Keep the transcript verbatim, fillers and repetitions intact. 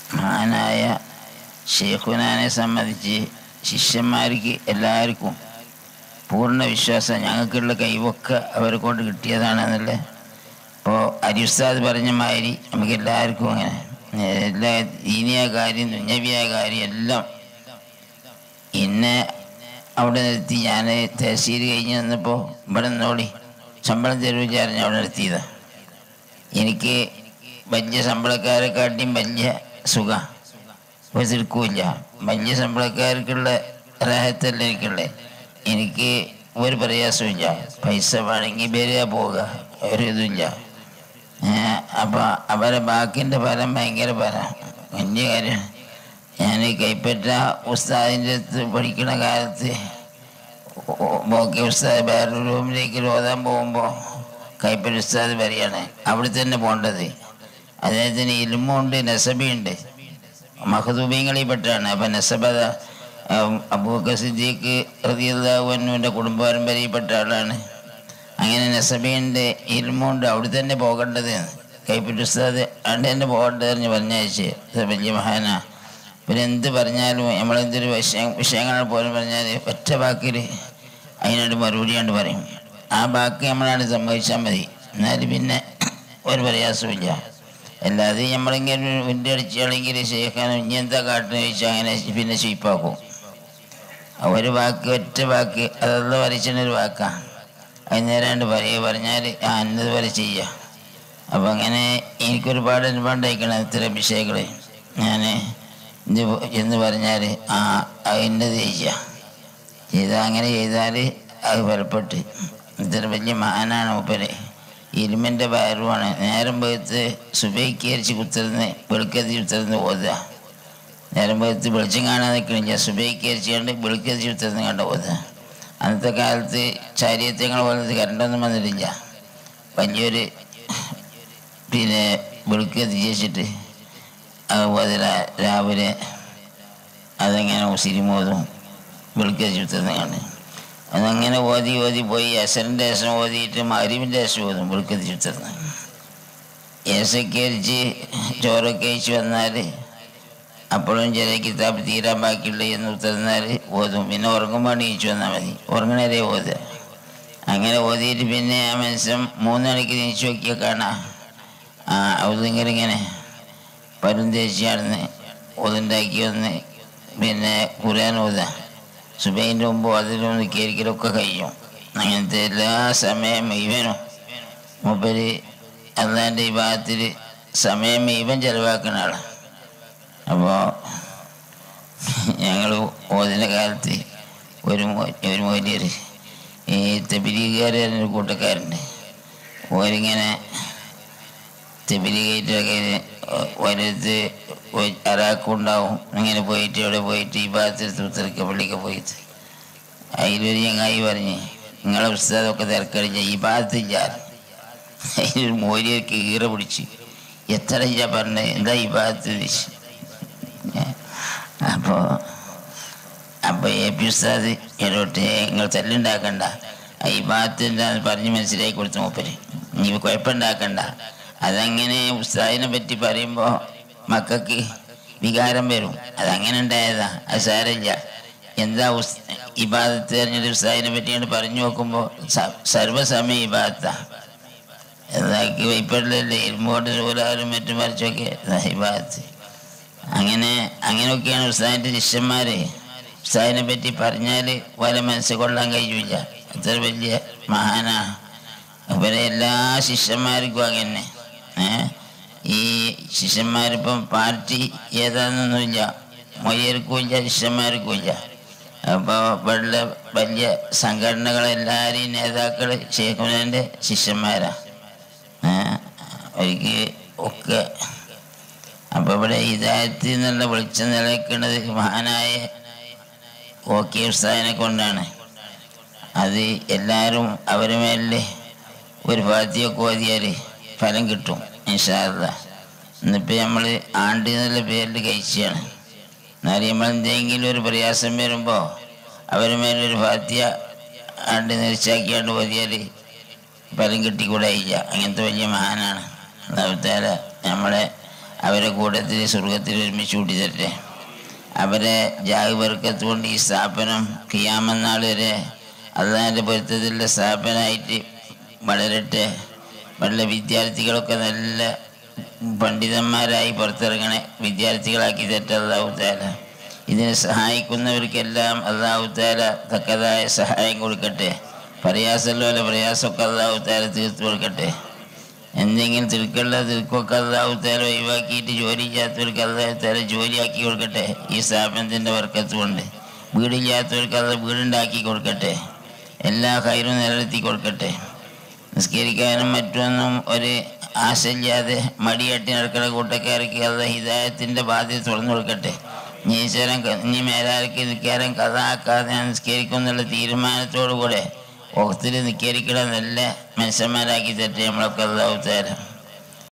മഹാനായ ഷെയ്ഖുനാനെ സംബന്ധിച്ച് ശിഷ്യന്മാർക്ക് എല്ലാവർക്കും പൂർണ്ണ വിശ്വാസം, ഞങ്ങൾക്കുള്ള കഴിവൊക്കെ അവരെ കൊണ്ട് കിട്ടിയതാണെന്നല്ലേ. ഇപ്പോൾ അരിയുസ്താദ് പറഞ്ഞ മാതിരി നമുക്ക് എല്ലാവർക്കും അങ്ങനെ എല്ലാ ദീനിയായ കാര്യം ദുന്യവിയായ കാര്യം എല്ലാം എന്നെ അവിടെ നിർത്തി. ഞാൻ തഹസീൽ കഴിഞ്ഞ് വന്നപ്പോൾ ഇവിടെ നിന്നോളി ശമ്പളം തരൂ വിചാരിഞ്ഞ് അവിടെ നിർത്തിയതാണ്. എനിക്ക് വലിയ ശമ്പളക്കാരെക്കാട്ടിയും വലിയ സുഖം ഒരു തിരക്കുമില്ല. വലിയ ശമ്പളക്കാർക്കുള്ള റാഹത്തല്ല എനിക്കുള്ളത്. എനിക്ക് ഒരു പ്രയാസമില്ല. പൈസ വേണമെങ്കിൽ വരിക പോവുക, ഒരു ഇതുമില്ല. അപ്പം അവരെ ബാക്കിൻ്റെ ഫലം ഭയങ്കര ഫലം, വലിയ കാര്യം. ഞാൻ കൈപ്പറ്റ ഉസ്താദിൻ്റെ അടുത്ത് പഠിക്കുന്ന കാലത്ത് ബോക്കെ ഉസ്താദ് വേറൊരു റൂമിലേക്ക് ഓതാൻ പോകുമ്പോൾ കൈപ്പറ്റ ഉസ്താദ് പറയാണ് അവിടെ തന്നെ പോകേണ്ടത്. അദ്ദേഹത്തിന് ഇൽമുണ്ട് നസബയുണ്ട്, മഖദൂബീങ്ങളിൽ പെട്ടാണ്. അപ്പം നസബ അബൂബക്കർ സിദ്ദീഖ് റളിയല്ലാഹു അൻഹുവിൻ്റെ കുടുംബ പരമ്പരയിൽപ്പെട്ട ആളാണ്. അങ്ങനെ നസബയുണ്ട് ഇൽമുണ്ട്, അവിടെ തന്നെ പോകേണ്ടത്. കൈപ്പറ്റ ഉസ്താദ് അവിടെ തന്നെ പോകേണ്ടതെന്ന് പറഞ്ഞയച്ച് വലിയ മഹാനാ. പിന്നെ എന്ത് പറഞ്ഞാലും നമ്മളെന്തൊരു വിഷയം വിഷയങ്ങൾ പോലും പറഞ്ഞാൽ ഒറ്റ വാക്കിൽ അതിനോട് മറുപടി കൊണ്ട് പറയും. ആ വാക്ക് നമ്മളാണ് സമ്മതിച്ചാൽ മതി, എന്നാൽ പിന്നെ ഒരു പ്രയാസമില്ല. അല്ലാതെ നമ്മളിങ്ങനെ വിൻ്റെ അടിച്ചാണെങ്കിൽ ശേഖാനും ഇനി എന്താ കാട്ടുന്ന ചോദിച്ചാൽ അങ്ങനെ പിന്നെ ചീപ്പാക്കും. ഒരു വാക്ക് ഒറ്റ വാക്ക് അതല്ല വരച്ചൊരു വാക്കാണ്. അത് നേരാണ്ട് പറയുക പറഞ്ഞാൽ ആ എന്നത് വരെ ചെയ്യുക. അപ്പം അങ്ങനെ എനിക്കൊരുപാട് അനുഭവം ഇത്തരം വിഷയങ്ങൾ. ഞാൻ ഇത് എന്ന് പറഞ്ഞാൽ ആ അതിൻ്റെത് ചെയ്യുക ചെയ്താൽ അങ്ങനെ ചെയ്താൽ അത് ഫലപ്പെട്ട്. ഇത്തരം വലിയ മഹാനാണ് മൂപ്പര്. ഇരുമിൻ്റെ വയറുമാണ്. നേരം പോയത്ത് സുബൈക്കരിച്ച് കുത്തിരുന്ന് വെളുക്കത്തി കുത്തിരുന്ന് ഓതുക. നേരം പോയത്ത് വെളിച്ചം കാണാൻ നിൽക്കണില്ല, സുബൈക്കരിച്ച് കണ്ട് വെളുക്കത്തി കുത്തിരുന്ന് കണ്ട് ഓതുക. അന്നത്തെ കാലത്ത് ചാരിയത്യങ്ങൾ പോലത്തെ കറണ്ടൊന്നും വന്നിട്ടില്ല. വലിയൊരു പിന്നെ വെളുക്കത്തി ചേച്ചിട്ട് അതുപോലെ രാവിലെ അതെങ്ങനെ സിരിമോതും വെളുക്കത്തി കുത്തിരുന്ന് കണ്ട് അതങ്ങനെ ഓതി ഓതി പോയി. അസറിൻ്റെ ശേഷം ഓതിയിട്ട് മഗ്‌രിബിൻ്റെ ശേഷം ഓതും വെളുക്കത്തി ചുറ്റുന്നത്. ഏസൊക്കെ അരിച്ച് ചോറൊക്കെ അയച്ച് വന്നാൽ അപ്പോഴും ചില കിതാബ് തീരാൻ ബാക്കിയുള്ള എന്ന് ഉത്തർന്നാൽ ഓതും. പിന്നെ ഉറങ്ങുമ്പോൾ എണീച്ചു വന്നാൽ മതി, ഉറങ്ങണവരെ ഓതുക. അങ്ങനെ ഓതിയിട്ട് പിന്നെ ആ മനുഷ്യൻ മൂന്ന് മണിക്ക് നീച്ചു നോക്കിയാൽ കാണാം ആ ഔതിങ്ങനെ ഇങ്ങനെ പരും തേച്ച് നടന്ന് ഓതുണ്ടാക്കി വന്ന് പിന്നെ ഖുർആൻ ഓതുക. സുബൈൻ്റെ മുമ്പ് അതിലും നിൽക്കിയിരിക്കലൊക്കെ കഴിയും. അങ്ങനത്തെ എല്ലാ സമയം മുഴുവനും മൂപ്പര് അള്ളാൻ്റെ ഈ ഭാഗത്തിൽ സമയം മുഴുവൻ ചിലവാക്കുന്ന ആളാണ്. അപ്പോൾ ഞങ്ങൾ ഓതിൻ്റെ കാലത്ത് ഒരു ഒരു മൊയ്ലിയർ ഈ തെബിലീഗുകാരൊരു കൂട്ടക്കാരുണ്ട്. ഓരിങ്ങനെ തെബിലീഗായിട്ടൊക്കെ ഓരോരുത്ത് അറാക്കുണ്ടാവും. ഇങ്ങനെ പോയിട്ട് അവിടെ പോയിട്ട് ഈ ഭാഗത്തിൽ തൃത്തരക്ക പള്ളിക്ക് പോയിട്ട് അതിലൊരു ചങ്ങായി പറഞ്ഞ് നിങ്ങളെ പുസ്തകമൊക്കെ തിരക്കടിച്ച ഈ ഭാഗത്തില്ല. അതിലൊരു മോരിയൊക്കെ ഈറ പിടിച്ച് എത്ര ഇല്ല പറഞ്ഞത് എന്താ ഈ ഭാഗത്ത് വെച്ച്. അപ്പോൾ അപ്പോൾ എ പി ഉസ്താദ് എന്നോട്ട് നിങ്ങൾ തല്ലുണ്ടാക്കണ്ട, ഈ ഭാഗത്ത് എന്താന്ന് പറഞ്ഞ് മനസ്സിലാക്കി കൊടുത്തു മൂപ്പര്. ഇനി കുഴപ്പമുണ്ടാക്കണ്ട. അതങ്ങനെ ഉസ്താദിനെ പറ്റി പറയുമ്പോൾ മക്കൾക്ക് വികാരം വരും. അതങ്ങനെ ഉണ്ടായതാ, അത് സാരമില്ല. എന്താ ഉസ് ഈ ഭാഗത്ത് പറഞ്ഞിട്ട് ഉസ്താദിനെ പറ്റിയാണ് പറഞ്ഞു നോക്കുമ്പോൾ സർവ്വസമയം ഈ ഭാഗത്താണ്. എന്താക്കി വൈപ്പള്ളല്ലേ ഇരുമ്പോട്ട് ചൂലാലും മറ്റും മറിച്ചൊക്കെ ഈ ഭാഗത്ത്. അങ്ങനെ അങ്ങനെയൊക്കെയാണ് ഉസ്താദിൻ്റെ ശിഷ്യന്മാർ. ഉസ്താദിനെ പറ്റി പറഞ്ഞാൽ വല മനസ്സ് കൊള്ളാൻ കഴിയില്ല. അത്ര വലിയ മഹാനാ. അവരെ എല്ലാ ശിഷ്യന്മാർക്കും അങ്ങനെ. ഈ ശിഷ്യന്മാരിപ്പം പാർട്ടി ഏതാണെന്നൊന്നുമില്ല, മൊയ്യർക്കും ഇല്ല ശിഷ്യന്മാർക്കും ഇല്ല. അപ്പോൾ വലിയ വലിയ സംഘടനകളെല്ലാവരെയും നേതാക്കൾ ഷെയ്ഖുനാൻ്റെ ശിഷ്യന്മാരാണ് അവർക്ക് ഒക്കെ. അപ്പോൾ ഇവിടെ ഹിദായത്തിൽ നിന്നുള്ള വെളിച്ചം നിലനിൽക്കുന്നത് മഹാനായ ഓക്കെ ഉസ്താദിനെ കൊണ്ടാണ്. അത് എല്ലാവരും അവരെ മേലിൽ ഒരു ഫാത്തിഹയൊക്കെ ഓതിയാൽ ഫലം കിട്ടും ഇൻഷാ അല്ലാഹ്. ഇന്നിപ്പോൾ നമ്മൾ ആണ്ട് എന്നുള്ള പേരിൽ കഴിച്ചാണ്. എന്നാലും നമ്മൾ എന്തെങ്കിലും ഒരു പ്രയാസം വരുമ്പോൾ അവരെ മേലൊരു ഫാത്തിഹ ആണ്ട് നിരച്ചാക്കിയാണ്ട് ഓതിയാൽ ഫലം കിട്ടിക്കൂടായില്ല. അങ്ങനത്തെ വലിയ മഹാനാണ്. അതുപോലെ നമ്മളെ അവരെ കൂട്ടത്തിൽ സ്വർഗത്തിൽ ഒരുമിച്ച് കൂട്ടി തരട്ടെ. അവരെ ജാഗ് ബർക്കത്ത് കൊണ്ട് ഈ സ്ഥാപനം ഖിയാമത്ത് നാൾ വരെ അള്ളാഹിൻ്റെ പൊരുത്തത്തിലുള്ള സ്ഥാപനമായിട്ട് വളരട്ടെ. വളരെ വിദ്യാർത്ഥികളൊക്കെ നല്ല പണ്ഡിതന്മാരായി പുറത്തിറങ്ങണ വിദ്യാർത്ഥികളാക്കി തരട്ടെ അല്ലാഹു തആല. ഇതിനെ സഹായിക്കുന്നവർക്കെല്ലാം അല്ലാഹു തആല തക്കതായ സഹായം കൊടുക്കട്ടെ. പ്രയാസമുള്ള പ്രയാസമൊക്കെ അല്ലാഹു തആല തീർത്തു കൊടുക്കട്ടെ. എന്തെങ്കിലും തിരുക്കുള്ള തിരുക്കൊക്കെ അല്ലാഹു തആല ഒഴിവാക്കിയിട്ട് ജോലി ചെയ്യാത്തവർക്ക് അല്ലാഹു തആല ജോലിയാക്കി കൊടുക്കട്ടെ. ഈ സ്ഥാപനത്തിൻ്റെ ബർക്കത്ത് കൊണ്ട് വീടില്ലാത്തവർക്ക് അത് വീടുണ്ടാക്കി കൊടുക്കട്ടെ. എല്ലാ ഖൈറും നിലനിർത്തി കൊടുക്കട്ടെ. നിസ്കരിക്കാനും മറ്റൊന്നും ഒരു ആശയില്ലാതെ മടിയാട്ടി നടക്കുന്ന കൂട്ടക്കാർക്ക് അത് ഹിദായത്തിൻ്റെ ബാധ്യത തുറന്നു കൊടുക്കട്ടെ. നീശ്വരൻ ഇനി മേലാർക്ക് നിൽക്കാനും കഥ ആക്കാതെ നിസ്കരിക്കും എന്നുള്ള തീരുമാനത്തോടു കൂടെ വഖത്തിൽ നിസ്കരിക്കണം നല്ല മനുഷ്യന്മാരാക്കി തരട്ടെ നമ്മളൊക്കെ അല്ലാഹു തആല.